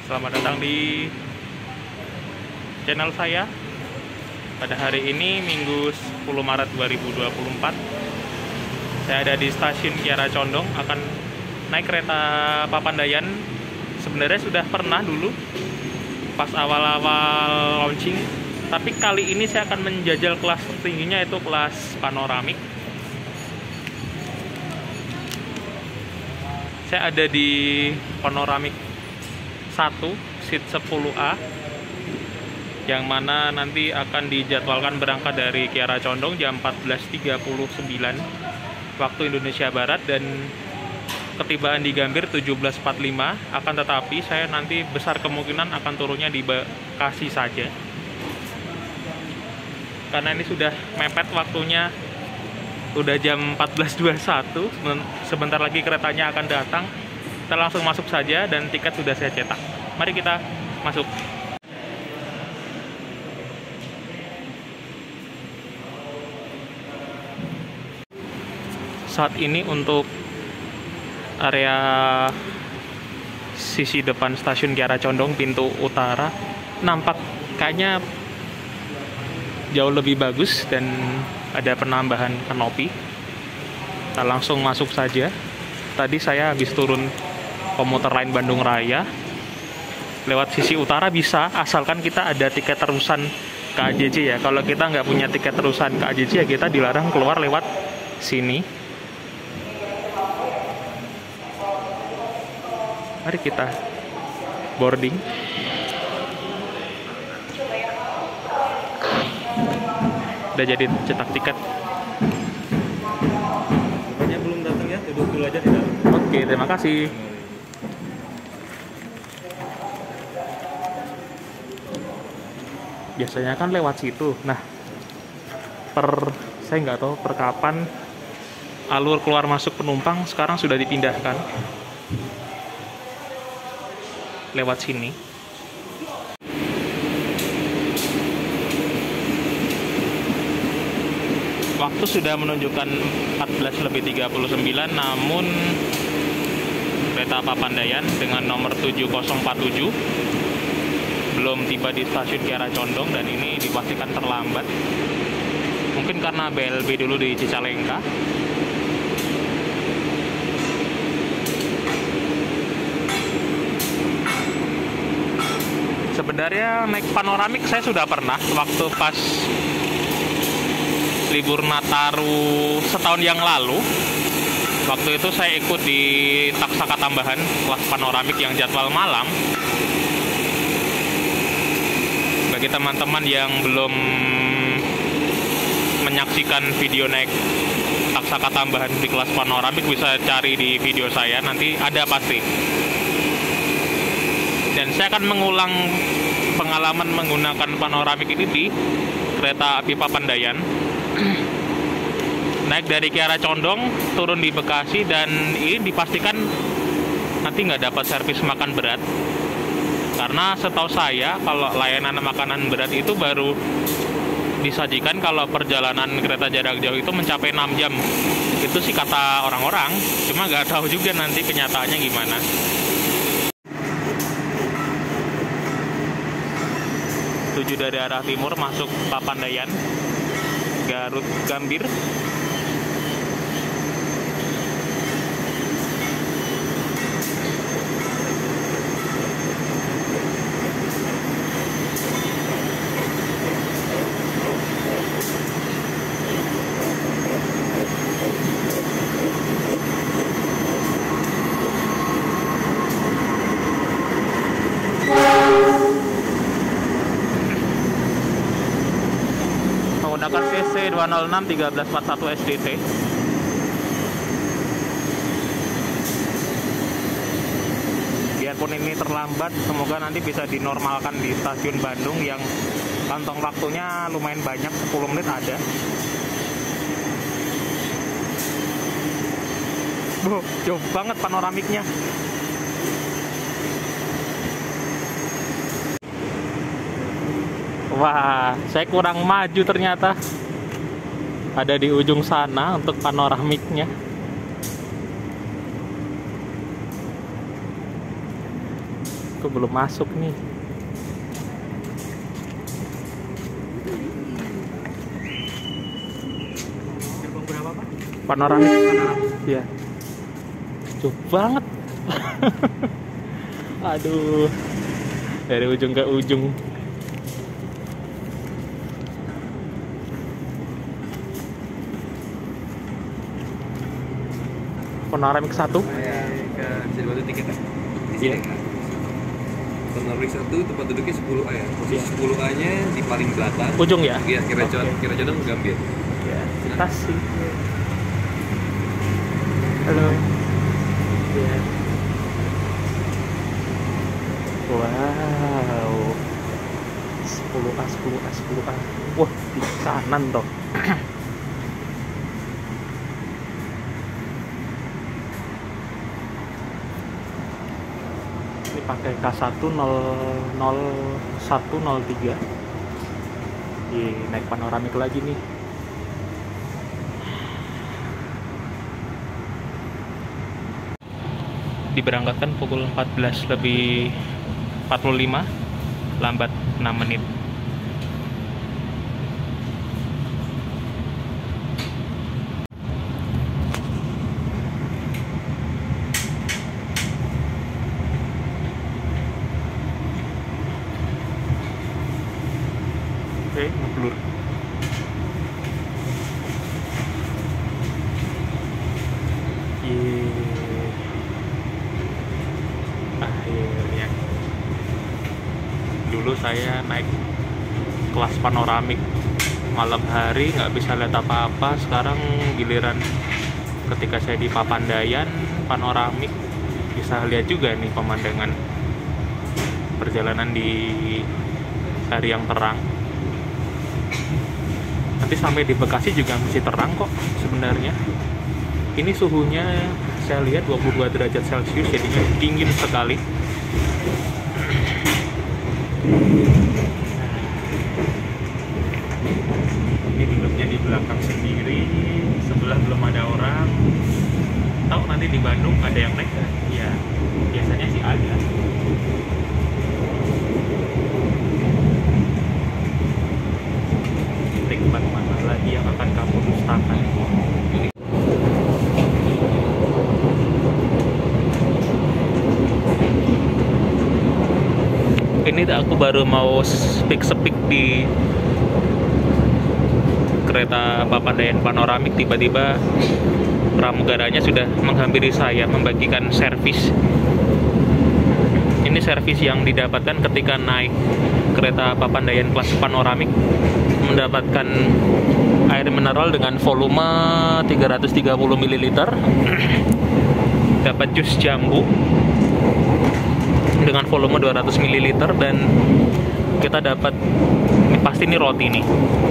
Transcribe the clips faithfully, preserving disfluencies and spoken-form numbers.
Selamat datang di channel saya. Pada hari ini Minggu sepuluh Maret dua ribu dua puluh empat, saya ada di stasiun Kiara Condong, akan naik kereta Papandayan. Sebenarnya sudah pernah dulu pas awal-awal launching, tapi kali ini saya akan menjajal kelas tertingginya, itu kelas panoramik. Saya ada di panoramik satu, seat sepuluh A, yang mana nanti akan dijadwalkan berangkat dari Kiara Condong jam empat belas tiga puluh sembilan waktu Indonesia Barat, dan ketibaan di Gambir tujuh belas empat puluh lima. Akan tetapi saya nanti besar kemungkinan akan turunnya di Bekasi saja, karena ini sudah mepet waktunya. Udah jam empat belas dua puluh satu, sebentar lagi keretanya akan datang. Kita langsung masuk saja, dan tiket sudah saya cetak. Mari kita masuk. Saat ini untuk area sisi depan stasiun Kiara Condong, pintu utara, nampak kayaknya jauh lebih bagus dan ada penambahan kanopi. Kita langsung masuk saja. Tadi saya habis turun komuter lain Bandung Raya, lewat sisi utara bisa, asalkan kita ada tiket terusan ke A J C ya. Kalau kita nggak punya tiket terusan ke A J C ya, kita dilarang keluar lewat sini. Mari kita boarding. Udah jadi cetak tiket. Pokoknya belum datang ya, duduk dulu aja di dalam. Oke, terima kasih. Biasanya kan lewat situ. Nah, per saya nggak tahu per kapan alur keluar masuk penumpang sekarang sudah dipindahkan lewat sini. Waktu sudah menunjukkan empat belas lebih tiga puluh sembilan, namun kereta Papandayan dengan nomor tujuh nol empat tujuh belum tiba di stasiun Kiara Condong, dan ini dipastikan terlambat. Mungkin karena B L B dulu di Cicalengka. Sebenarnya naik panoramik saya sudah pernah waktu pas libur Nataru setahun yang lalu. Waktu itu saya ikut di Taksaka tambahan kelas panoramik yang jadwal malam. Bagi teman-teman yang belum menyaksikan video naik Taksaka tambahan di kelas panoramik, bisa cari di video saya, nanti ada pasti. Dan saya akan mengulang pengalaman menggunakan panoramik ini di kereta api Papandayan. Naik dari Kiara Condong, turun di Bekasi, dan ini dipastikan nanti nggak dapat servis makan berat. Karena setahu saya kalau layanan makanan berat itu baru disajikan kalau perjalanan kereta jarak jauh itu mencapai enam jam. Itu sih kata orang-orang, cuma nggak tahu juga nanti kenyataannya gimana. Tujuh dari arah timur masuk Papandayan, Garut Gambir. Menggunakan V C dua nol enam tiga belas empat satu S D T. Biarpun ini terlambat, semoga nanti bisa dinormalkan di stasiun Bandung yang kantong waktunya lumayan banyak, sepuluh menit ada. Boh, jauh banget panoramiknya. Wah, saya kurang maju ternyata. Ada di ujung sana untuk panoramiknya. Aku belum masuk nih. Gerbang berapa, Pak? Panoramik. Iya. Jauh banget. Aduh. Dari ujung ke ujung. Panoramik satu. Saya ke bisa dibantu tiket ya? Di Iya. sini. Panoramik satu tempat duduknya sepuluh A ya. Posisi Iya. sepuluh A-nya di paling belakang. Ujung ya? Iya, kira Oke. condong, kira condong Gambir. Ya, kita sih. Halo. Ya. Wow. sepuluh A, sepuluh A, sepuluh A. Wah, di kanan toh. Ini pakai K satu nol nol satu nol tiga. Ih, naik panoramik lagi nih. Diberangkatkan pukul empat belas lebih empat puluh lima, lambat enam menit. Oke, ngeblur. Yeay. Akhirnya. Dulu saya naik kelas panoramik malam hari nggak bisa lihat apa-apa. Sekarang giliran ketika saya di Papandayan panoramik bisa lihat juga nih pemandangan perjalanan di hari yang terang. Nanti sampai di Bekasi juga masih terang kok sebenarnya. Ini suhunya saya lihat dua puluh dua derajat Celcius, jadinya dingin sekali. Ini duduknya di belakang sendiri, sebelah belum ada orang. Tahu nanti di Bandung ada yang naik nggak? Ya, biasanya sih ada. Nikmat mana lagi yang akan kamu dustakan? Ini aku baru mau speak-speak di kereta Papandayan panoramik, tiba-tiba pramugaranya sudah menghampiri saya membagikan servis. Ini servis yang didapatkan ketika naik kereta Papandayan kelas panoramik, mendapatkan air mineral dengan volume tiga ratus tiga puluh mililiter, dapat jus jambu dengan volume dua ratus mililiter, dan kita dapat, ini pasti ini roti nih.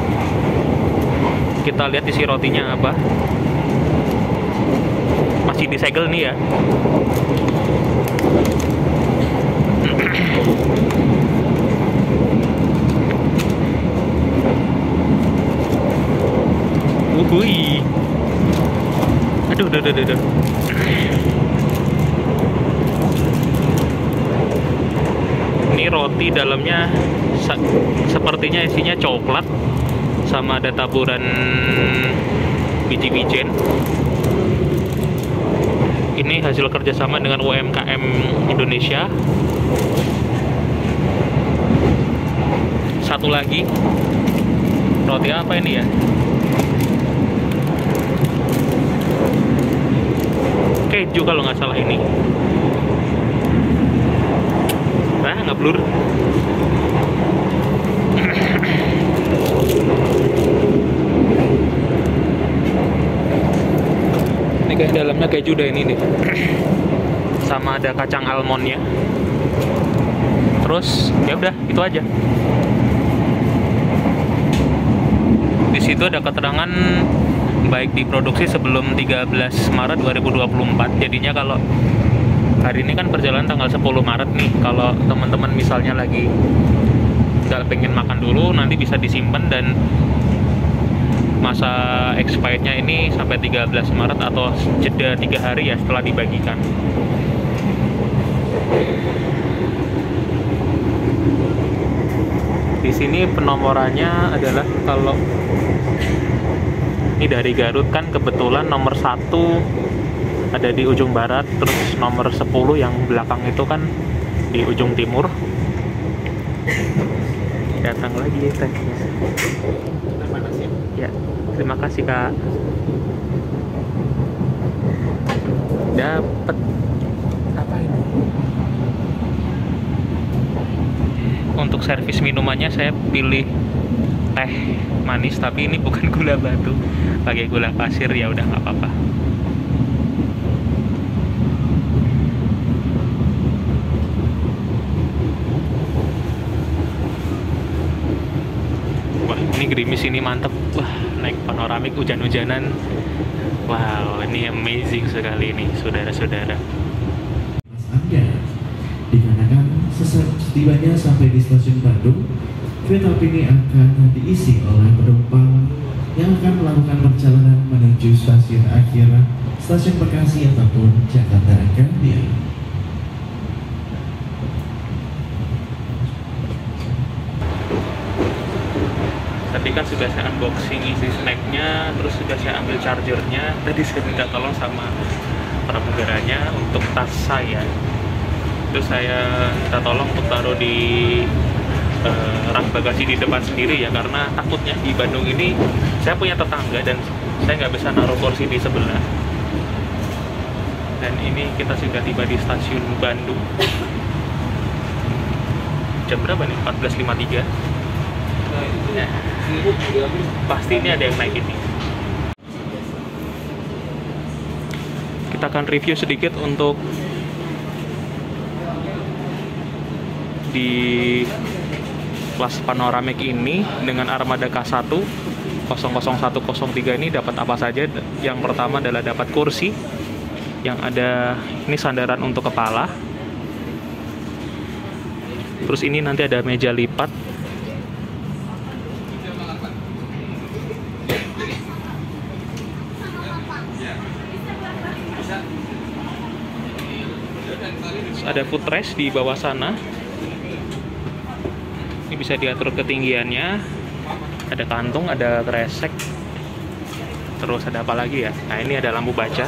Kita lihat isi rotinya apa. Masih disegel nih ya. Uhui. Aduh, aduh, aduh, aduh. Ini roti dalamnya sepertinya isinya coklat sama ada taburan biji wijen. Ini hasil kerjasama dengan U M K M Indonesia. Satu lagi, roti apa ini ya? Keju kalau nggak salah ini. Nah, nggak blur. Ini kayak dalamnya keju deh ini nih. Sama ada kacang almondnya. Terus ya udah itu aja. Di situ ada keterangan baik diproduksi sebelum tiga belas Maret dua ribu dua puluh empat. Jadinya kalau hari ini kan perjalanan tanggal sepuluh Maret nih. Kalau teman-teman misalnya lagi nggak pengen makan dulu, nanti bisa disimpan, dan masa expirednya ini sampai tiga belas Maret atau jeda tiga hari ya setelah dibagikan. Di sini penomorannya adalah kalau ini dari Garut kan kebetulan nomor satu ada di ujung barat, terus nomor sepuluh yang belakang itu kan di ujung timur. Datang lagi ya tesnya. Ya, terima kasih Kak. Dapat apa ini? Untuk servis minumannya saya pilih teh manis, tapi ini bukan gula batu, pakai gula pasir, ya udah nggak apa-apa. Wah, ini gerimis ini mantep. Wah, naik panoramik hujan-hujanan. Wow, ini amazing sekali ini, saudara-saudara. Anda dikarenakan setibanya sampai di stasiun Bandung, kereta api ini akan diisi oleh penumpang yang akan melakukan perjalanan menuju stasiun akhir stasiun Bekasi ataupun Jakarta Gambir. Tadi kan sudah saya unboxing isi snacknya, terus sudah saya ambil chargernya. Tadi saya minta tolong sama pramugaranya untuk tas saya. Terus saya minta tolong untuk taruh di uh, rak bagasi di depan sendiri ya, karena takutnya di Bandung ini saya punya tetangga dan saya nggak bisa naruh kursi di sebelah. Dan ini kita sudah tiba di stasiun Bandung. Jam berapa nih? empat belas lima puluh tiga. Nah, pasti ini ada yang naik ini. Kita akan review sedikit untuk di kelas panoramik ini dengan armada K satu nol nol satu nol tiga ini dapat apa saja. Yang pertama adalah dapat kursi yang ada ini sandaran untuk kepala. Terus ini nanti ada meja lipat. Terus ada footrest di bawah sana. Ini bisa diatur ketinggiannya. Ada kantung, ada kresek. Terus ada apa lagi ya? Nah, ini ada lampu baca.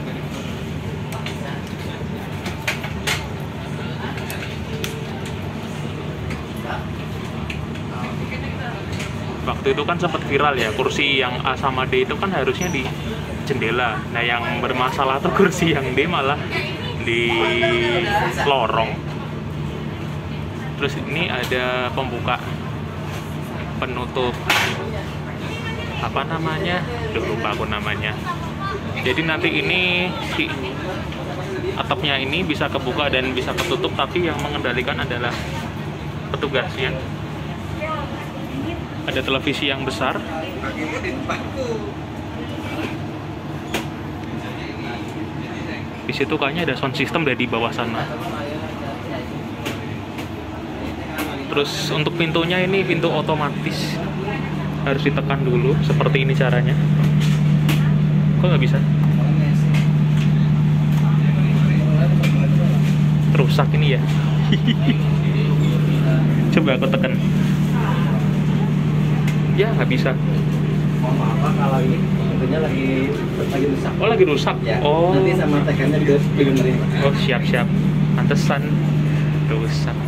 Waktu itu kan sempat viral ya, kursi yang A sama D itu kan harusnya di jendela. Nah, yang bermasalah tuh kursi yang D malah di lorong. Terus ini ada pembuka penutup apa namanya? Duh, lupa aku namanya. Jadi nanti ini si atapnya ini bisa kebuka dan bisa ketutup, tapi yang mengendalikan adalah petugasnya. Ada televisi yang besar. Di situ kayaknya ada sound system dari di bawah sana. Terus untuk pintunya ini pintu otomatis, harus ditekan dulu. Seperti ini caranya. Kok nggak bisa? Rusak ini ya. Coba aku tekan. Ya nggak bisa. Mohon maaf kalau ini pintunya lagi lagi rusak. Oh, lagi rusak. Ya, oh. Nanti sama tekannya juga dibenerin. Oh, siap-siap. Pantesan rusak.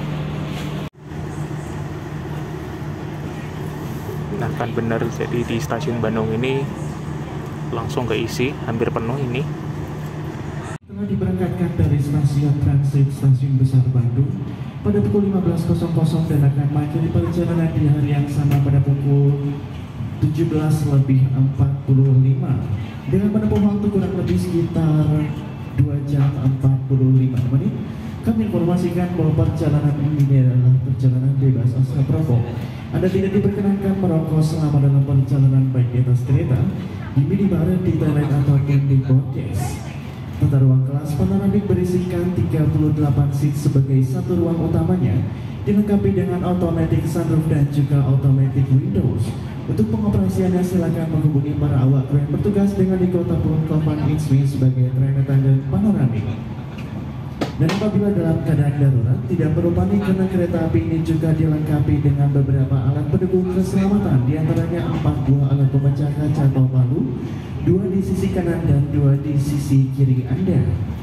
Nah, kan bener, jadi di stasiun Bandung ini langsung keisi, hampir penuh ini. Telah diberangkatkan dari stasiun transit Stasiun Besar Bandung pada pukul lima belas dan akan mengakhiri perjalanan di hari yang sama pada pukul tujuh belas lebih empat puluh lima dengan menempuh waktu kurang lebih sekitar dua jam empat puluh lima menit. Kami informasikan bahwa perjalanan ini adalah perjalanan bebas asal perokok. Anda tidak diperkenankan merokok selama dalam perjalanan baik di atas kereta, di minibar, di toilet ataupun di podcast. Tata ruang kelas panoramik berisikan tiga puluh delapan seat sebagai satu ruang utamanya, dilengkapi dengan automatic sunroof dan juga automatic windows. Untuk pengoperasiannya silakan menghubungi para awak yang bertugas dengan di kota Purwokerto sebagai train attendant panoramik. Dan apabila dalam keadaan darurat, tidak perlu panik karena kereta api ini juga dilengkapi dengan beberapa alat pendukung keselamatan, diantaranya empat buah alat pemecah kaca atau palu, dua di sisi kanan dan dua di sisi kiri Anda.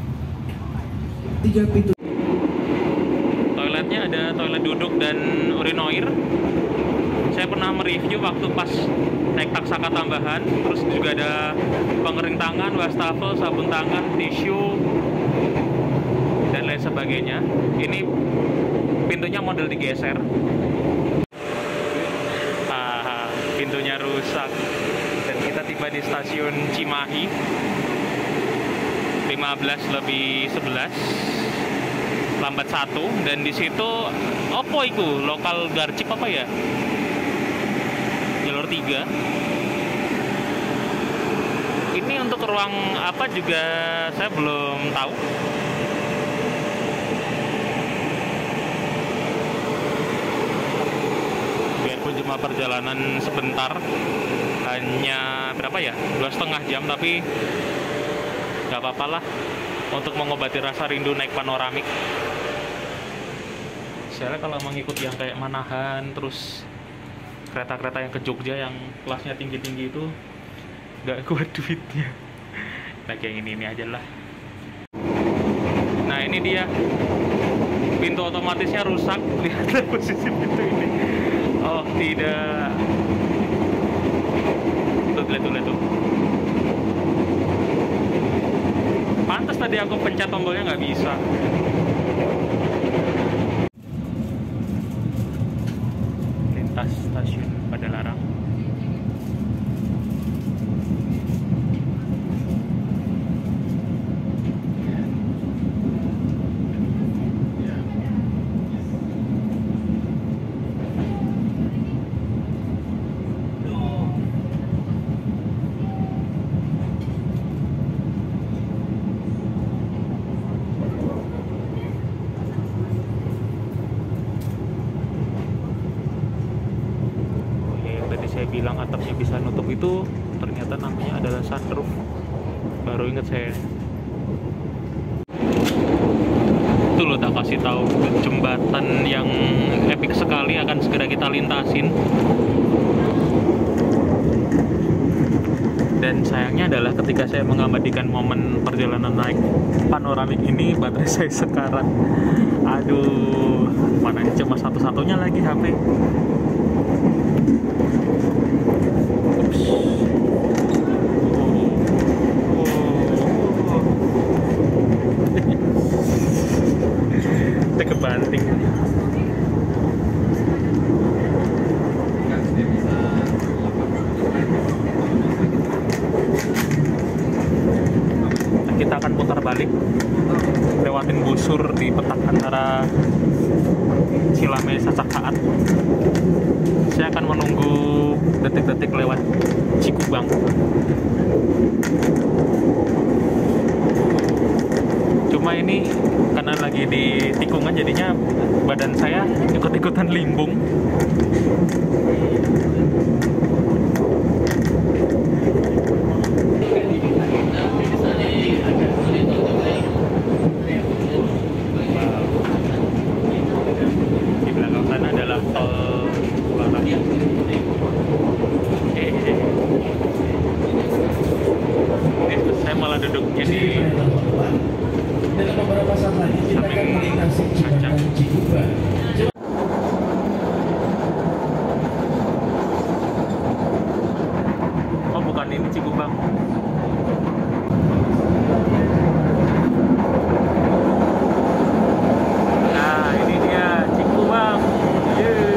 Tiga pintu. Toiletnya ada toilet duduk dan urinoir. Saya pernah mereview waktu pas naik taksaka tambahan, terus juga ada pengering tangan, wastafel, sabun tangan, tisu, dan lain sebagainya. Ini pintunya model digeser. Ah, pintunya rusak. Dan kita tiba di stasiun Cimahi lima belas lebih sebelas, lambat satu, dan di situ opo iku lokal garcip apa ya, jalur tiga. Ini untuk ruang apa juga saya belum tahu. Biarpun cuma perjalanan sebentar, hanya berapa ya, dua setengah jam, tapi nggak apa-apa lah untuk mengobati rasa rindu naik panoramik. Saya kalau mengikuti yang kayak Manahan, terus kereta-kereta yang ke Jogja yang kelasnya tinggi-tinggi itu nggak kuat duitnya. Nah, kayak ini ini aja lah. Nah, ini dia pintu otomatisnya rusak. Lihatlah posisi pintu ini. Oh tidak, tuh lihat tuh lihat tuh. Pantes tadi aku pencet tombolnya nggak bisa. Lintas stasiun Padalarang. Saya bilang atapnya bisa nutup itu ternyata namanya adalah sunroof. Baru ingat saya. Itu loh, tak kasih tahu jembatan yang epic sekali akan segera kita lintasin. Dan sayangnya adalah ketika saya mengabadikan momen perjalanan naik panoramik ini, baterai saya sekarat. Aduh, mana ini cuma satu-satunya lagi H P. Kita kebanting. Nah, kita akan putar balik, lewatin busur di petak antara Cilame Sasakaat. Saya akan menunggu detik-detik lewat Cikubang. Cuma ini karena lagi di tikungan, jadinya badan saya ikut-ikutan limbung. Di belakang sana adalah tol Pularang. Eh, ini saya malah duduknya di Dalam beberapa saat lagi kita akan melintasi jembatan Cikubang. Oh, bukan, ini Cikubang. Nah, ini dia Cikubang. Yeay.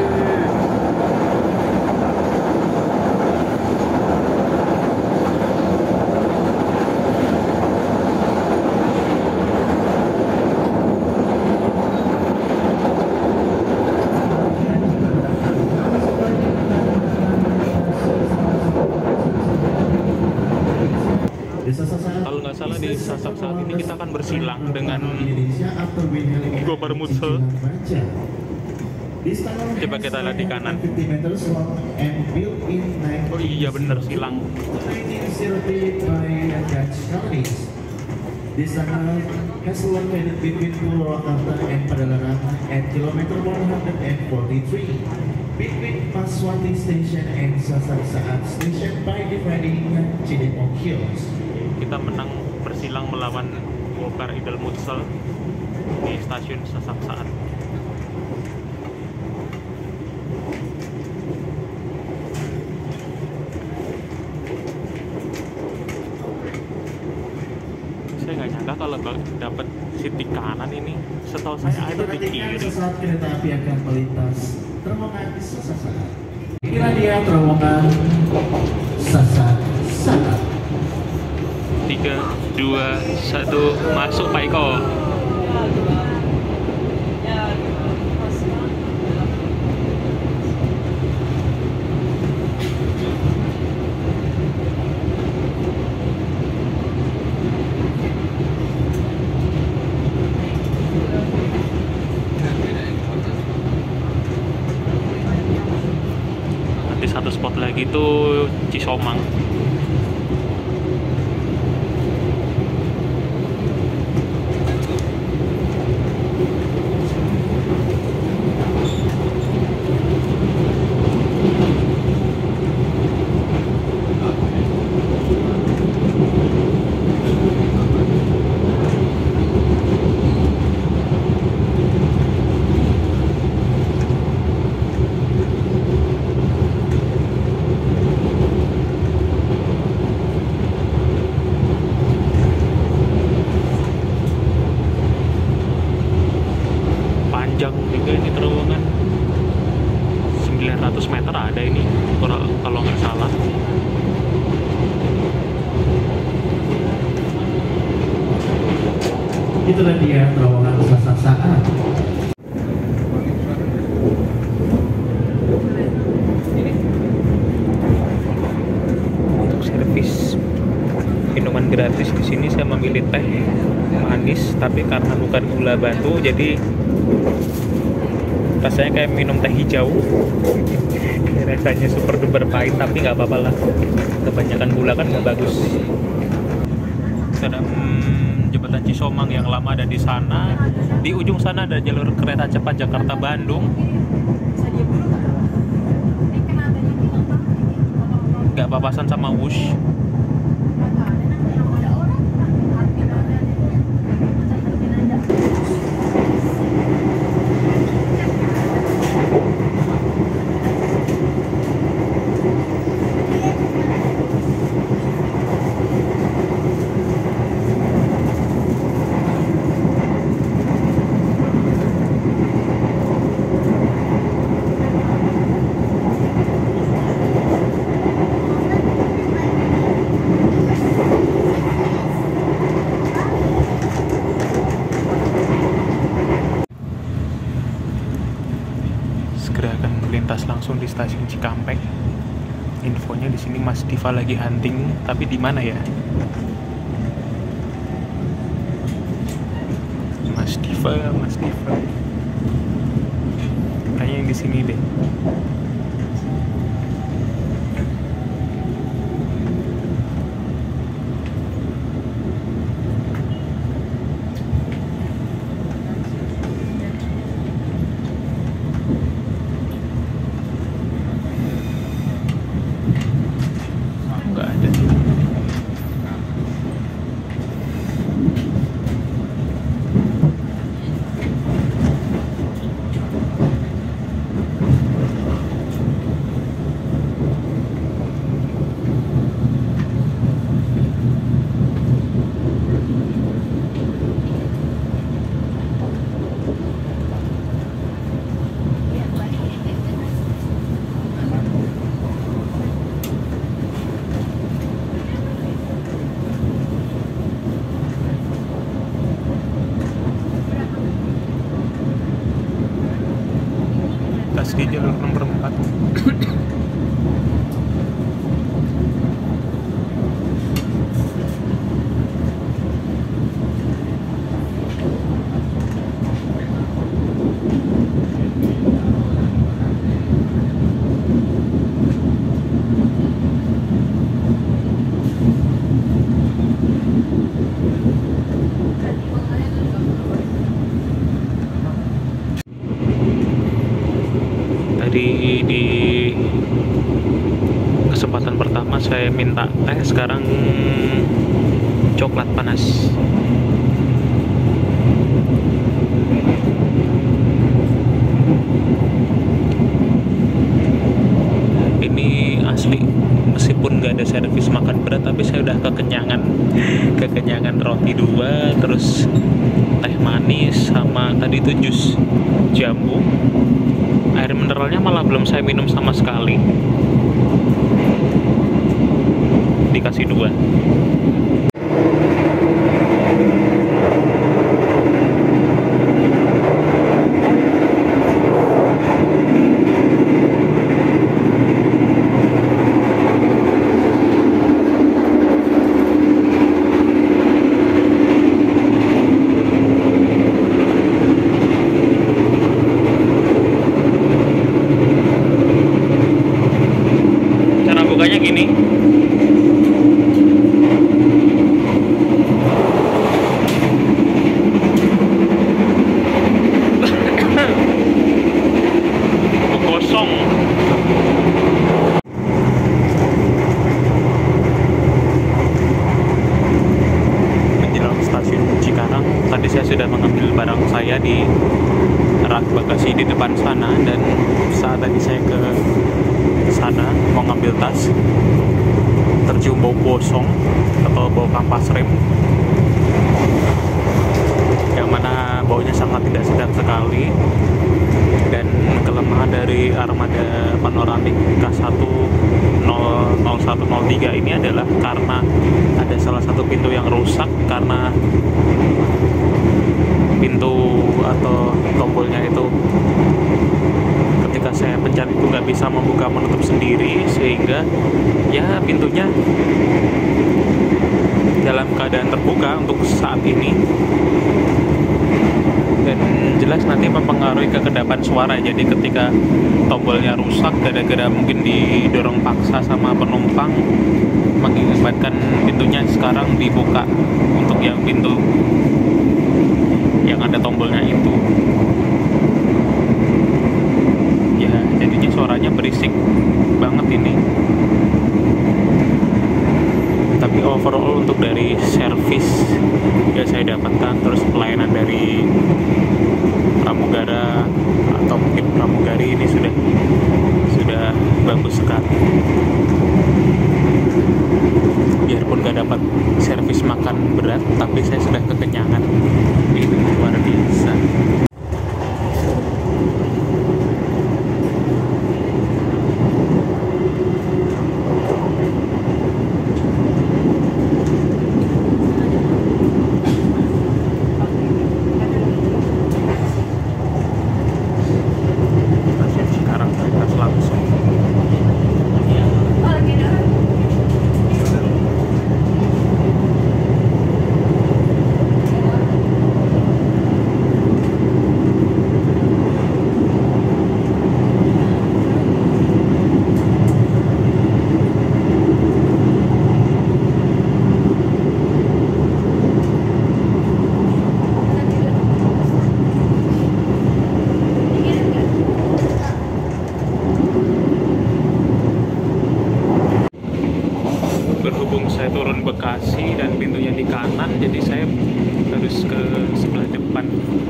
Kalau nggak salah di Sasak saat ini kita akan bersilang dengan Gopar Mutsel. Coba kita lihat di kanan. Oh iya bener, silang. Di sana has located between Purwakarta and Padalarang at kilometer one hundred forty-three, between Maswati Station and Sasaksaan Station by dividing Cidepok Hills. Kita menang bersilang melawan Golkar Idul Mutsal di stasiun Sasaksaan. Saya nggak nyangka kalau dapat sisi kanan ini. Setahu saya ada di kiri. Sesaat kereta api akan melintas terowongan Sasaksaan. Inilah dia terowongan Sasaksaan. Tiga, dua, satu, masuk Pak Iko. Nanti satu spot lagi tuh Cisomang. Panjang juga ini terowongan, sembilan ratus meter ada ini kalau nggak salah. Itulah dia terowongan Sasaksaan. Untuk servis minuman gratis di sini saya memilih teh manis, tapi karena bukan gula batu jadi rasanya kayak minum teh hijau. Rasanya super duper pahit, tapi nggak apa-apa lah, kebanyakan gula kan nggak bagus. Ada hmm, jembatan Cisomang yang lama ada di sana. Di ujung sana ada jalur kereta cepat Jakarta Bandung. Nggak papasan sama Wush. Segera akan melintas langsung di stasiun Cikampek. Infonya di sini Mas Diva lagi hunting, tapi di mana ya? Mas Diva, Mas Diva. Kayaknya yang di sini deh. Di jalur nomor empat. saya minta teh, sekarang coklat panas. Ini asli, meskipun nggak ada servis makan berat, tapi saya udah kekenyangan kekenyangan roti dua, terus teh manis, sama tadi itu jus jambu. Air mineralnya malah belum saya minum sama sekali, dikasih dua. Bukanya gini. Kosong. Menjelang stasiun Cikarang, tadi saya sudah mengambil barang saya di rak bagasi di depan sana, dan saat tadi saya ke sana mau ngambil tas, tercium bau gosong atau bau kampas rem, yang mana baunya sangat tidak sedap sekali. Dan kelemahan dari armada panoramik K satu nol satu nol tiga ini adalah karena ada salah satu pintu yang rusak, karena pintu atau tombolnya itu ketika saya pencet itu nggak bisa membuka menutup sendiri, sehingga ya pintunya dalam keadaan terbuka untuk saat ini, dan jelas nanti mempengaruhi kekedapan suara. Jadi ketika tombolnya rusak gara-gara mungkin didorong paksa sama penumpang, mengakibatkan pintunya sekarang dibuka untuk yang pintu yang ada tombolnya itu. Ya jadinya suaranya berisik banget ini. Tapi overall untuk dari servis ya saya dapatkan, terus pelayanan dari pramugara atau mungkin pramugari ini sudah sudah bagus sekali. Biarpun gak dapat servis makan berat, tapi saya sudah kekenyangan. Ini luar biasa. Berhubung saya turun Bekasi dan pintunya di kanan, jadi saya harus ke sebelah depan.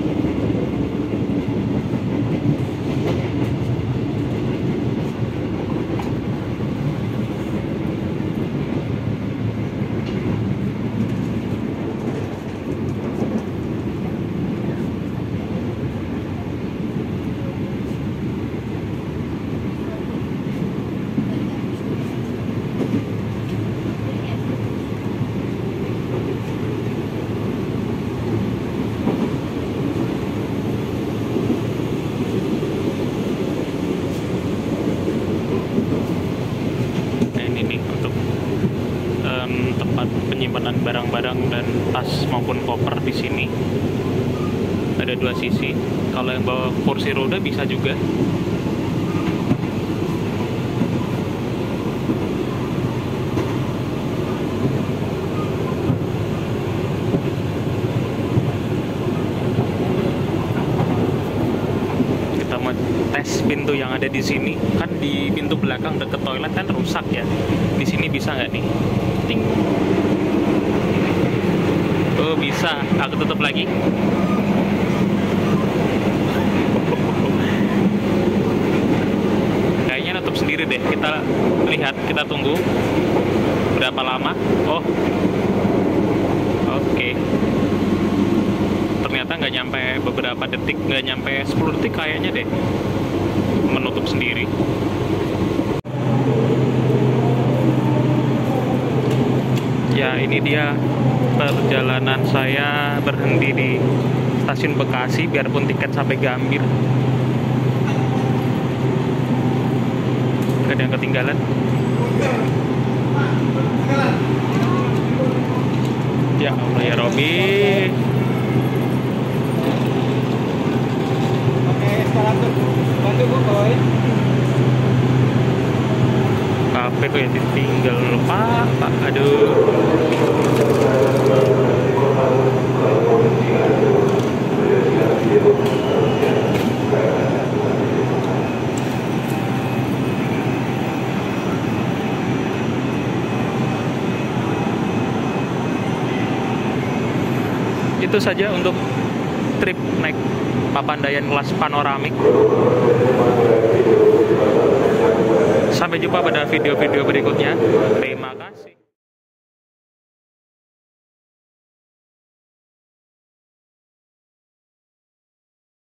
Penyimpanan barang-barang dan tas maupun koper di sini ada dua sisi. Kalau yang bawa kursi roda bisa juga. Kita mau teh tes pintu yang ada di sini. Kan di pintu belakang deket toilet kan rusak ya. Di sini bisa nggak nih? Ting. Oh bisa. Aku tutup lagi. Kayaknya nutup sendiri deh. Kita lihat, kita tunggu berapa lama. Oh, oke. Ternyata nggak nyampe beberapa detik, nggak nyampe sepuluh detik kayaknya deh menutup sendiri. Ya ini dia perjalanan saya berhenti di stasiun Bekasi biarpun tiket sampai Gambir. Gak ada yang ketinggalan. Ya Allah ya Robi. Sekarang tuh bantu gue bawain. Kafe kok yang ditinggal pak, pak, aduh. Itu saja untuk trip naik Papandayan kelas panoramik. Sampai jumpa pada video-video berikutnya. Terima kasih.